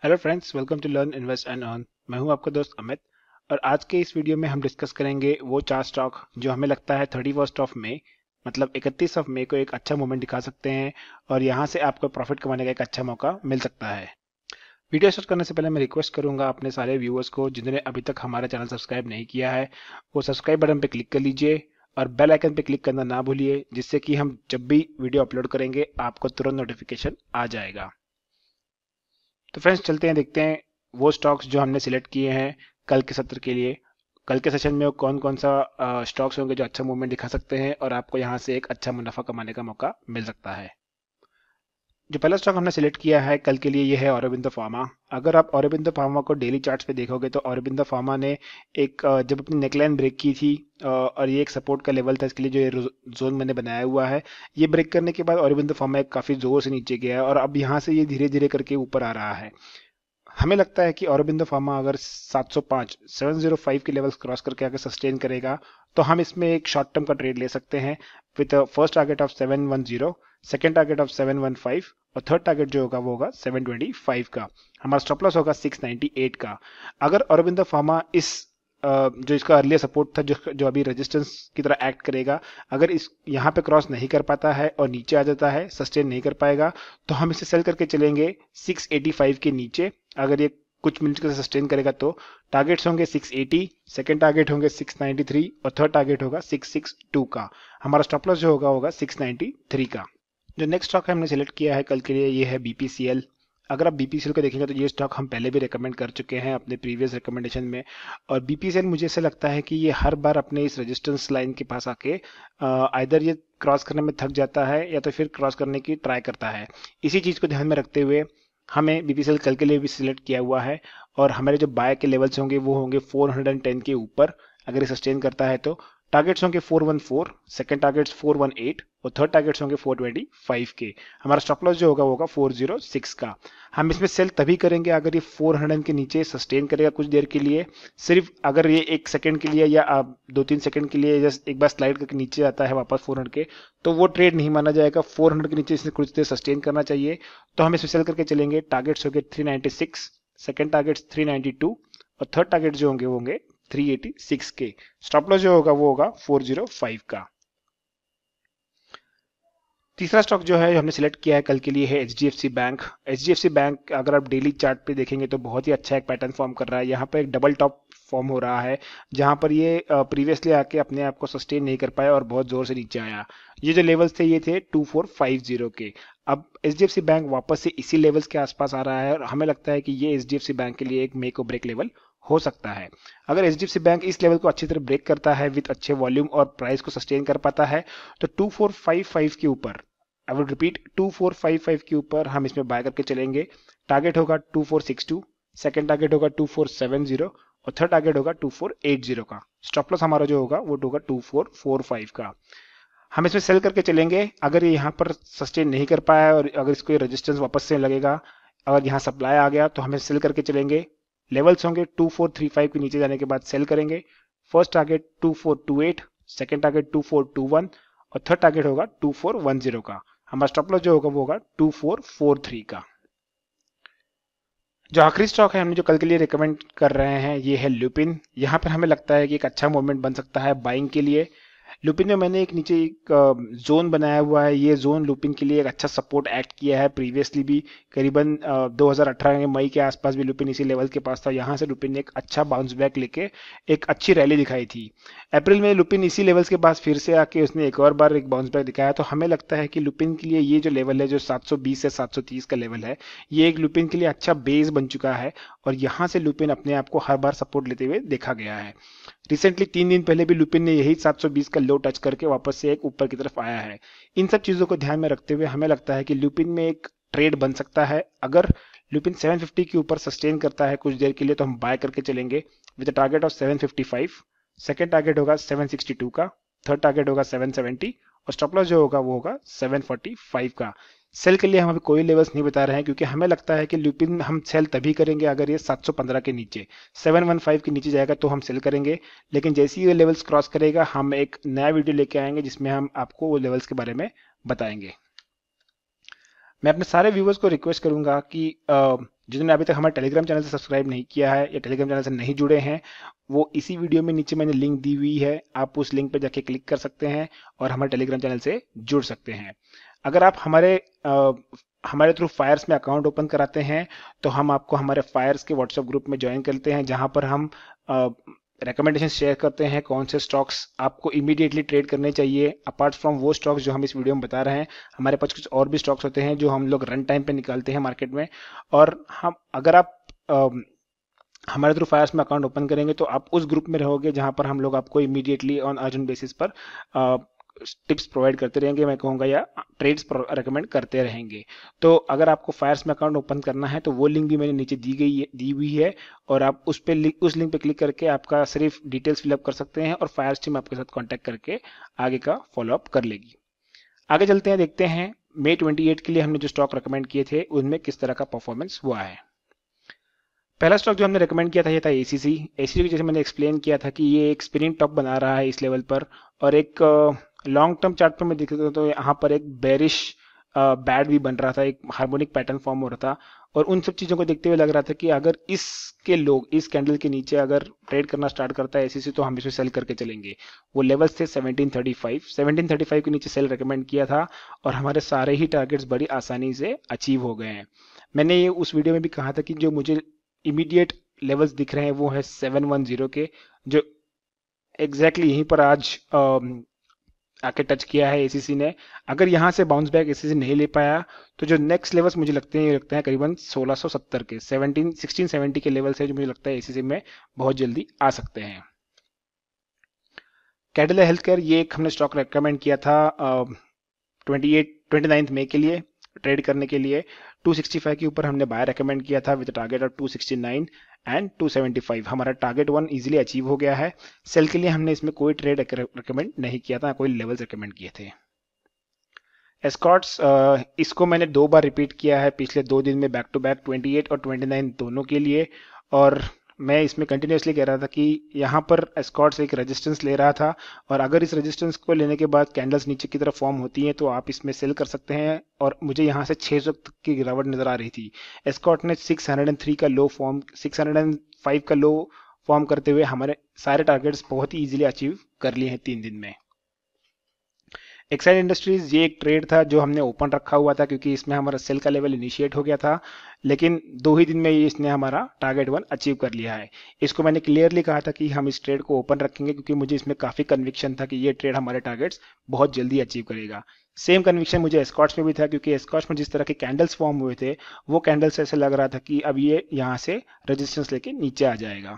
Hello friends, welcome to learn invest and earn. मैं हूं आपका दोस्त अमित और आज के इस वीडियो में हम डिस्कस करेंगे वो 4 स्टॉक जो हमें लगता है 31 ऑफ मई मतलब 31 ऑफ मई को एक अच्छा मूवमेंट दिखा सकते हैं और यहां से आपको प्रॉफिट कमाने का एक अच्छा मौका मिल सकता है। वीडियो स्टार्ट करने से पहले मैं रिक्वेस्ट करूंगा अपने सारे व्यूअर्स को जिन्होंने अभी तक हमारा चैनल सब्सक्राइब नहीं किया है वो सब्सक्राइब बटन पर क्लिक कर लीजिए और बेल आइकन पर क्लिक करना ना भूलिए, जिससे कि हम जब भी वीडियो अपलोड करेंगे आपको तुरंत नोटिफिकेशन आ जाएगा। तो फ्रेंड्स चलते हैं, देखते हैं वो स्टॉक्स जो हमने सिलेक्ट किए हैं कल के सत्र के लिए। कल के सेशन में कौन कौन सा स्टॉक्स होंगे जो अच्छा मूवमेंट दिखा सकते हैं और आपको यहां से एक अच्छा मुनाफा कमाने का मौका मिल सकता है। जो पहला स्टॉक हमने सिलेक्ट किया है कल के लिए, यह है ऑरोबिंदो फार्मा। अगर आप ऑरोबिंदो फार्मा को डेली चार्ट्स पे देखोगे तो ऑरोबिंदो फार्मा ने जब अपनी नेकलाइन ब्रेक की थी और ये एक सपोर्ट का लेवल था, इसके लिए जो ये जोन मैंने बनाया हुआ है, ये ब्रेक करने के बाद ऑरोबिंदो फार्मा एक काफी जोर से नीचे गया है और अब यहाँ से ये धीरे धीरे करके ऊपर आ रहा है। हमें लगता है कि ऑरोबिंदो फार्मा अगर 705 के लेवल्स क्रॉस करके अगर सस्टेन करेगा तो हम इसमें एक शॉर्ट टर्म का ट्रेड ले सकते हैं with first target of 710, second target of 715 और थर्ड टारगेट जो होगा वो होगा 725 का। हमारा स्टॉप लॉस होगा 698 का। अगर ऑरोबिंदो फार्मा इस जो इसका अर्लियर सपोर्ट था, जो अभी रेजिस्टेंस की तरह एक्ट करेगा, अगर इस यहाँ पे क्रॉस नहीं कर पाता है और नीचे आ जाता है, सस्टेन नहीं कर पाएगा, तो हम इसे सेल करके चलेंगे 685 के नीचे। अगर ये कुछ मिनट के सस्टेन करेगा तो टारगेट्स होंगे 680, सेकंड टारगेट होंगे 693 और थर्ड टारगेट होगा 662 का। हमारा स्टॉप लॉस जो होगा 693 का। जो नेक्स्ट स्टॉक हमने सिलेक्ट किया है कल के लिए, ये है बीपीसीएल। अगर आप बीपीसीएल को देखेंगे तो ये स्टॉक हम पहले भी रेकमेंड कर चुके हैं अपने प्रीवियस रिकमेंडेशन में और बीपीसीएल मुझे ऐसा लगता है कि ये हर बार अपने इस रेजिस्टेंस लाइन के पास आके आइदर ये क्रॉस करने में थक जाता है या तो फिर क्रॉस करने की ट्राई करता है। इसी चीज को ध्यान में रखते हुए हमें बीपीसीएल कल के लिए भी सिलेक्ट किया हुआ है और हमारे जो बाय के लेवल्स होंगे वो होंगे 410 के ऊपर। अगर ये सस्टेन करता है तो टारगेट्स होंगे 414, सेकंड टारगेट्स 418 और थर्ड टारगेट्स होंगे 425 के। हमारा स्टॉप लॉस जो होगा 406 का। हम इसमें सेल तभी करेंगे अगर ये 400 के नीचे सस्टेन करेगा कुछ देर के लिए। सिर्फ अगर ये 1 सेकंड के लिए या 2-3 सेकंड के लिए जस्ट एक बार स्लाइड करके नीचे आता है वापस 400 के, तो वो ट्रेड नहीं माना जाएगा। 400 के नीचे इसे कुछ देर सस्टेन करना चाहिए, तो हम इसमें सेल करके चलेंगे। टारगेट्स होंगे 396, सेकंड टारगेट्स 392 और थर्ड टारगेट जो होंगे वो होंगे 386 के। स्टॉप लॉस जो होगा वो होगा 405 का। तीसरा स्टॉक जो है हमने सिलेक्ट किया है कल के लिए है एचडीएफसी बैंक। एचडीएफसी बैंक अगर आप डेली चार्ट पे देखेंगे तो बहुत ही अच्छा एक पैटर्न फॉर्म कर रहा है। यहाँ पर एक डबल टॉप फॉर्म हो रहा है जहां पर ये प्रीवियसली आके अपने आप को सस्टेन नहीं कर पाया और बहुत जोर से नीचे आया। ये जो लेवल्स थे ये थे 2450 के। अब एचडीएफसी बैंक वापस से इसी लेवल्स के आसपास आ रहा है और हमें लगता है कि ये एचडीएफसी बैंक के लिए एक मेक और ब्रेक लेवल हो सकता है। अगर एचडीएफसी बैंक इस लेवल को अच्छी तरह ब्रेक करता है विद अच्छे वॉल्यूम और प्राइस को सस्टेन कर पाता है तो 2455 के ऊपर, आई वुड रिपीट 2455 के ऊपर हम इसमें बाय करके चलेंगे। टारगेट होगा 2462, सेकंड टारगेट होगा 2470 और थर्ड टारगेट होगा 2480 का। स्टॉप लॉस हमारा जो होगा वो होगा 2445 का। हम इसमें सेल करके चलेंगे अगर ये यहाँ पर सस्टेन नहीं कर पाया और अगर इसको रेजिस्टेंस वापस से लगेगा, अगर यहाँ सप्लाई आ गया तो हमें सेल करके चलेंगे। लेवल्स होंगे 2435 के नीचे जाने के बाद सेल करेंगे। फर्स्ट टारगेट 2428, सेकंड टारगेट 2421 और थर्ड टारगेट होगा 2410 का। हमारा स्टॉप लॉस जो होगा वो होगा 2443 का। जो आखिरी स्टॉक है हमने जो कल के लिए रिकमेंड कर रहे हैं ये है लुपिन। यहाँ पर हमें लगता है कि एक अच्छा मूवमेंट बन सकता है बाइंग के लिए। लुपिन में मैंने एक नीचे एक जोन बनाया हुआ है। ये जोन लुपिन के लिए एक अच्छा सपोर्ट एक्ट किया है। प्रीवियसली भी करीबन 2018 के मई के आसपास भी लुपिन इसी लेवल के पास था। यहाँ से लुपिन ने एक अच्छा बाउंस बैक लेके एक अच्छी रैली दिखाई थी। अप्रैल में लुपिन इसी लेवल्स के पास फिर से आके उसने एक और बार एक बाउंस बैक दिखाया। तो हमें लगता है कि लुपिन के लिए ये जो लेवल है जो 720 से 730 का लेवल है, ये एक लुपिन के लिए अच्छा बेस बन चुका है और यहाँ से लुपिन अपने आप को हर बार सपोर्ट लेते हुए देखा गया है। रिसेंटली 3 दिन पहले भी लुपिन ने यही 720 का लो टच करके वापस से एक ऊपर की तरफ आया है। इन सब चीजों को ध्यान में रखते हुए हमें लगता है कि लुपिन में एक ट्रेड बन सकता है। अगर लुपिन 750 के ऊपर सस्टेन करता है कुछ देर के लिए तो हम बाय करके चलेंगे with target of 755, second target होगा 762 का, थर्ड टारगेट होगा 770 और स्टॉप लॉस जो होगा वो होगा 745 का। सेल के लिए हम अभी कोई लेवल्स नहीं बता रहे हैं क्योंकि हमें लगता है कि लुपिन हम सेल तभी करेंगे अगर ये 715 के नीचे 715 के नीचे जाएगा तो हम सेल करेंगे। लेकिन जैसे ही ये लेवल्स क्रॉस करेगा हम एक नया वीडियो लेके आएंगे जिसमें हम आपको वो लेवल्स के बारे में बताएंगे। मैं अपने सारे व्यूवर्स को रिक्वेस्ट करूंगा कि जिन्होंने अभी तक हमारे टेलीग्राम चैनल से सब्सक्राइब नहीं किया है या टेलीग्राम चैनल से नहीं जुड़े हैं, वो इसी वीडियो में नीचे मैंने लिंक दी हुई है, आप उस लिंक पर जाके क्लिक कर सकते हैं और हमारे टेलीग्राम चैनल से जुड़ सकते हैं। अगर आप हमारे थ्रू फायर्स में अकाउंट ओपन कराते हैं तो हम आपको हमारे फायर्स के व्हाट्सएप ग्रुप में ज्वाइन करते हैं, जहां पर हम रिकमेंडेशन शेयर करते हैं कौन से स्टॉक्स आपको इमीडिएटली ट्रेड करने चाहिए। अपार्ट फ्रॉम वो स्टॉक्स जो हम इस वीडियो में बता रहे हैं, हमारे पास कुछ और भी स्टॉक्स होते हैं जो हम लोग रन टाइम पे निकालते हैं मार्केट में। और हम अगर आप हमारे थ्रू फायर्स में अकाउंट ओपन करेंगे तो आप उस ग्रुप में रहोगे जहां पर हम लोग आपको इमीडिएटली ऑन अर्जेंट बेसिस पर टिप्स प्रोवाइड करते रहेंगे, मैं कहूँगा, या ट्रेड्स रेकमेंड करते रहेंगे। तो अगर आपको फायर्स में अकाउंट ओपन करना है तो वो लिंक भी मैंने नीचे दी हुई है, और आप उस लिंक पे क्लिक करके आपका सिर्फ डिटेल्स फिलअप कर सकते हैं और फायर्स टीम आपके साथ कॉन्टैक्ट करके आगे का फॉलोअप कर लेगी। आगे चलते हैं, देखते हैं मई 28 के लिए हमने जो स्टॉक रिकमेंड किए थे उनमें किस तरह का परफॉर्मेंस हुआ है। पहला स्टॉक जो हमने रेकमेंड किया था ये था एसीसी। एसीसी जैसे मैंने एक्सप्लेन किया था कि ये एक स्पिनिंग टॉप बना रहा है इस लेवल पर, और एक लॉन्ग टर्म चार्ट पर मैं देखता तो यहाँ पर एक बेरिश बैड भी बन रहा था, एक हार्मोनिक पैटर्न फॉर्म हो रहा था, और उन सब चीजों को देखते हुए लग रहा था कि अगर इसके लोग इस कैंडल के नीचे अगर ट्रेड करना स्टार्ट करता है एसीसी तो हम इसे सेल करके चलेंगे। वो लेवल्स थे 1735 के नीचे सेल रेकमेंड किया था, और हमारे सारे ही टारगेट्स बड़ी आसानी से अचीव हो गए हैं। मैंने ये उस वीडियो में भी कहा था कि जो मुझे इमीडिएट लेवल्स दिख रहे हैं वो है 710 के, जो एग्जैक्टली यहीं पर आज आके टच किया है एसीसी ने। अगर यहाँ से बाउंस बैक एसीसी नहीं ले पाया तो जो नेक्स्ट लेवल्स मुझे लगते हैं करीबन 1670 के 1670 के लेवल्स है जो मुझे लगता है एसीसी में बहुत जल्दी आ सकते हैं। कैडिला हेल्थ केयर, ये एक हमने स्टॉक रेकमेंड किया था 29 मई के लिए ट्रेड करने के लिए। 265 के ऊपर हमने बाय रेकमेंड किया था विद टारगेट ऑफ 269 एंड 275। हमारा टारगेट 1 इजीली अचीव हो गया है। सेल के लिए हमने इसमें कोई ट्रेड रेकमेंड नहीं किया था, कोई लेवल्स रेकमेंड किए थे। एस्कॉर्ट्स, इसको मैंने 2 बार रिपीट किया है पिछले 2 दिन में बैक टू बैक, 28 और 29 दोनों के लिए, और मैं इसमें कंटिन्यूसली कह रहा था कि यहाँ पर एस्कॉर्ट्स एक रेजिस्टेंस ले रहा था, और अगर इस रेजिस्टेंस को लेने के बाद कैंडल्स नीचे की तरफ फॉर्म होती हैं तो आप इसमें सेल कर सकते हैं, और मुझे यहाँ से 600 तक की गिरावट नजर आ रही थी। एस्कॉर्ट ने 603 का लो फॉर्म 605 का लो फॉर्म करते हुए हमारे सारे टारगेट्स बहुत ही इजीली अचीव कर लिए हैं 3 दिन में। एक्साइड इंडस्ट्रीज, ये एक ट्रेड था जो हमने ओपन रखा हुआ था क्योंकि इसमें हमारा सेल का लेवल इनिशिएट हो गया था, लेकिन 2 ही दिन में इसने हमारा टारगेट 1 अचीव कर लिया है। इसको मैंने क्लियरली कहा था कि हम इस ट्रेड को ओपन रखेंगे क्योंकि मुझे इसमें काफी कन्विक्शन था कि ये ट्रेड हमारे टारगेट्स बहुत जल्दी अचीव करेगा। सेम कन्विक्शन मुझे एस्कॉर्ट्स में भी था क्योंकि एस्कॉर्ट्स में जिस तरह के कैंडल्स फॉर्म हुए थे वो कैंडल्स ऐसे लग रहा था कि अब ये यहाँ से रेजिस्टेंस लेके नीचे आ जाएगा।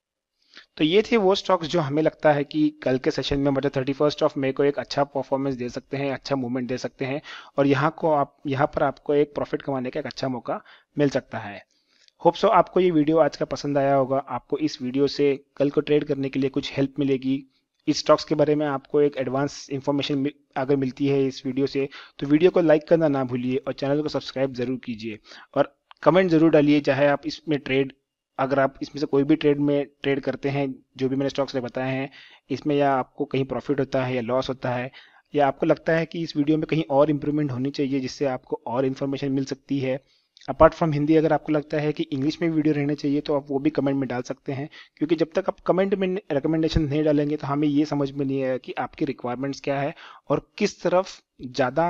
तो ये थे वो स्टॉक्स जो हमें लगता है कि कल के सेशन में मतलब 31 मई को एक अच्छा परफॉर्मेंस दे सकते हैं, अच्छा मूवमेंट दे सकते हैं, और यहाँ पर आपको एक प्रॉफिट कमाने का एक अच्छा मौका मिल सकता है। होप सो आपको ये वीडियो आज का पसंद आया होगा। आपको इस वीडियो से कल को ट्रेड करने के लिए कुछ हेल्प मिलेगी। इस स्टॉक्स के बारे में आपको एक एडवांस इंफॉर्मेशन अगर मिलती है इस वीडियो से तो वीडियो को लाइक करना ना भूलिए और चैनल को सब्सक्राइब जरूर कीजिए, और कमेंट जरूर डालिए चाहे आप इसमें अगर आप इसमें से कोई भी ट्रेड में ट्रेड करते हैं जो भी मैंने स्टॉक्स ने बताए हैं इसमें, या आपको कहीं प्रॉफिट होता है या लॉस होता है, या आपको लगता है कि इस वीडियो में कहीं और इंप्रूवमेंट होनी चाहिए जिससे आपको और इन्फॉर्मेशन मिल सकती है। अपार्ट फ्रॉम हिंदी अगर आपको लगता है कि इंग्लिश में वीडियो रहने चाहिए तो आप वो भी कमेंट में डाल सकते हैं, क्योंकि जब तक आप कमेंट में रिकमेंडेशन नहीं डालेंगे तो हमें ये समझ में नहीं आएगा कि आपकी रिक्वायरमेंट्स क्या है और किस तरफ ज़्यादा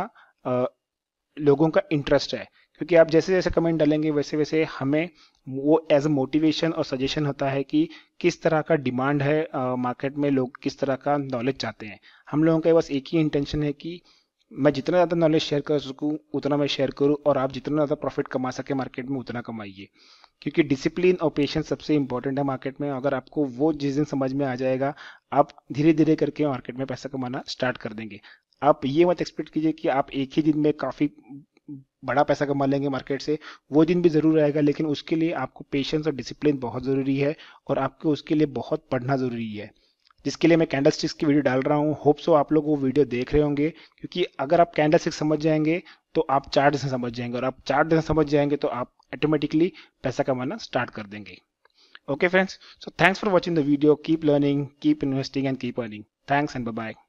लोगों का इंटरेस्ट है। क्योंकि आप जैसे जैसे कमेंट डालेंगे वैसे वैसे हमें वो एज अ मोटिवेशन और सजेशन होता है कि किस तरह का डिमांड है मार्केट में, लोग किस तरह का नॉलेज चाहते हैं। हम लोगों का बस एक ही इंटेंशन है कि मैं जितना ज़्यादा नॉलेज शेयर कर सकूं उतना मैं शेयर करूं, और आप जितना ज़्यादा प्रॉफिट कमा सके मार्केट में उतना कमाइए, क्योंकि डिसिप्लिन और पेशेंस सबसे इंपॉर्टेंट है मार्केट में। अगर आपको वो जिस दिन समझ में आ जाएगा आप धीरे धीरे करके मार्केट में पैसा कमाना स्टार्ट कर देंगे। आप ये मत एक्सपेक्ट कीजिए कि आप एक ही दिन में काफ़ी बड़ा पैसा कमा लेंगे मार्केट से, वो दिन भी जरूर आएगा, लेकिन उसके लिए आपको पेशेंस और डिसिप्लिन बहुत जरूरी है, और आपको उसके लिए बहुत पढ़ना जरूरी है, जिसके लिए मैं कैंडल स्टिक्स की वीडियो डाल रहा हूँ। होप सो आप लोग वो वीडियो देख रहे होंगे, क्योंकि अगर आप कैंडल स्टिक्स समझ जाएंगे तो आप चार्ट से समझ जाएंगे, और आप चार्ट से समझ जाएंगे तो आप ऑटोमेटिकली पैसा कमाना स्टार्ट कर देंगे। Okay friends, so thanks for watching the video. Keep learning, keep investing and keep earning. Thanks and bye bye.